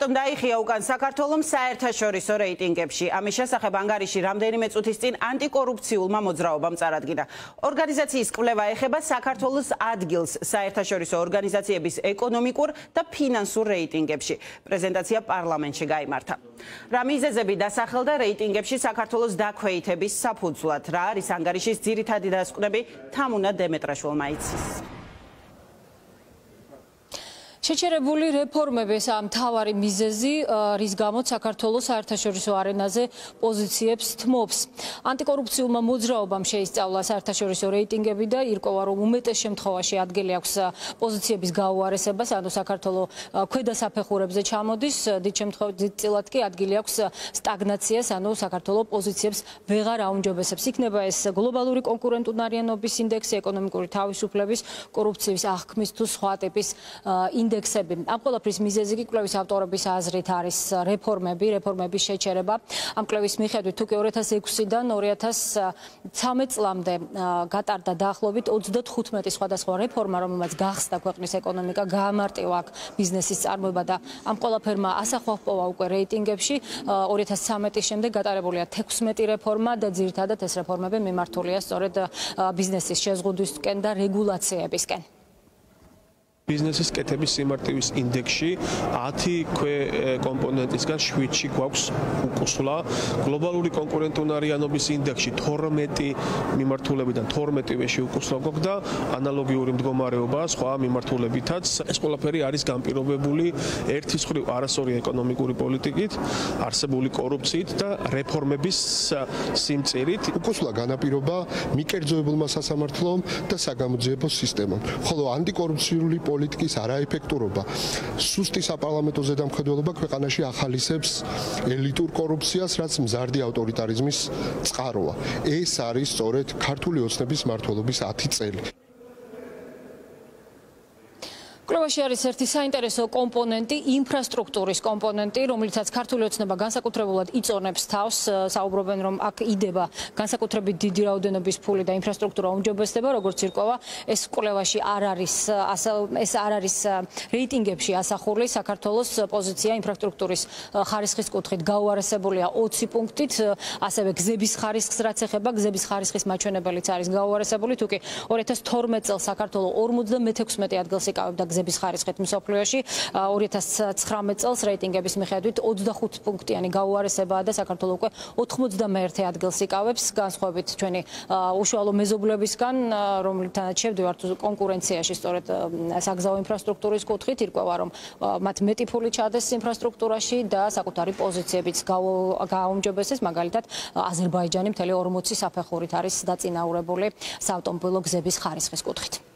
რატომ დაიხია უკან საქართველოს საერთაშორისო რეიტინგებში? ამის შესახებ ანგარიში რამდენიმე წუთის წინ ანტიკორუფციულმა მოძრაობამ წარადგინა. ორგანიზაციის კვლევა ეხება საქართველოს ადგილს საერთაშორისო ორგანიზაციების ეკონომიკურ და ფინანსურ რეიტინგებში. პრეზენტაცია პარლამენტში გაიმართა. რა მიზეზები დასახელდა რეიტინგებში საქართველოს დაქვეითების საფუძვლად? რა არის ანგარიშის ძირითადი დასკვნები? თამუნა დემეტრაშვილმა იცის. შეჩერებული რეფორმების მთავარი მიზეზი, რის გამოც საქართველოს საერთაშორისო არენაზე პოზიციებს თმობს. ანტიკორუფციულმა მოძრაობამ შეისწავლა საერთაშორისო რეიტინგები და ირკვევა, რომ უმეტეს შემთხვევაში ადგილი აქვს პოზიციების გაუარესებას, ანუ საქართველო ქვედა საფეხურებზე ჩამოდის, დიდწილად კი ადგილი აქვს სტაგნაციას, ანუ საქართველო პოზიციებს ვეღარ აუმჯობესებს. იქნება ეს გლობალური კონკურენტუნარიანობის ინდექსი, ეკონომიკური თავისუფლების, კორუფციის აღქმის თუ სხვა ტიპის ინდექსები. ამ ყველაფრის მიზეზი კი კვლევის ავტორების აზრით არის რეფორმების შეჩერება. ამ კვლევის მიხედვით თუ კი 2006-დან 2013 წლამდე გატარდა დაახლოებით 35 სხვადასხვა რეფორმა, რომელმაც გახსნა ქვეყნის ეკონომიკა, გაამარტივა აქ ბიზნესის წარმოება და ამ ყველაფერმა ასახვა ჰპოვა უკვე რეიტინგებში. 2013-ის შემდეგ გატარებულია 16 რეფორმა და ძირითადად ეს რეფორმები მიმართულია სწორედ ბიზნესის შეზღუდვისკენ და რეგულაციებისკენ. ბიზნესის კეთების სიმარტივის ინდექსში 10 კომპონენტისგან 7-ში გვაქვს უკუსვლა. გლობალური კონკურენტუნარიანობის ინდექსში 12 მიმართულებიდან 12-ვეში უკუსვლა გვაქვს და ანალოგიური მდგომარეობა სხვა მიმართულებითაც. ეს ყველაფერი არის განპირობებული ერთის მხრივ არასწორი ეკონომიკური პოლიტიკით, არსებული კორუფციით და რეფორმების სიმწირით. უკუსვლა განაპირობა მიკერძოებულმა სასამართლომ და საგამოძიებო სისტემამ. ხოლო ანტიკორუფციული პოლიტიკის არაეფექტურობა, სუსტი საპარლამენტო ზედამხედველობა ქვეყანაში ახალისებს ელიტურ კორუფციას, რაც მზარდი ავტორიტარიზმის წყაროა. ეს არის სწორედ ქართული ოცნების მმართველობის 10 წელი. კვლევაში არის ერთი საინტერესო კომპონენტი, ინფრასტრუქტურის კომპონენტი, რომელიცაც ქართული ოცნება განსაკუთრებულად იწონებს თავს. საუბრობენ, რომ აქ იდება განსაკუთრებით დიდი რაოდენობის ფული და ინფრასტრუქტურა უმჯობესდება, როგორც ირკვევა, ეს კვლევაში არ არის რეიტინგებში ასახული. საქართველოს პოზიცია ინფრასტრუქტურის ხარისხის კუთხით გაუარესებულია 20 პუნქტით, ასევე გზების ხარისხს რაც ეხება, გზების ხარისხის მაჩვენებელიც არის გაუარესებული, თუკი 2012 წელს საქართველო 56 ადგილს იკავებდა გზების ხარისხით მსოფლიოში, 2019 წელს რეიტინგების მიხედვით 25 პუნქტიანი გაუარესებაა და საქართველო უკვე 91 ადგილს იკავებს, განსხვავებით ჩვენი უშუალო მეზობლებისგან, რომლითანაც შევდივართ კონკურენციაში სწორედ საგზაო ინფრასტრუქტურის კუთხით, ირკვევა, რომ მათ მეტი ფული ჩადეს ინფრასტრუქტურაში და საკუთარი პოზიციებიც გააუმჯობესეს, მაგალითად აზერბაიჯანი მთელი 40 საფეხურით არის დაწინაურებული საავტომობილო გზების ხარისხის კუთხით.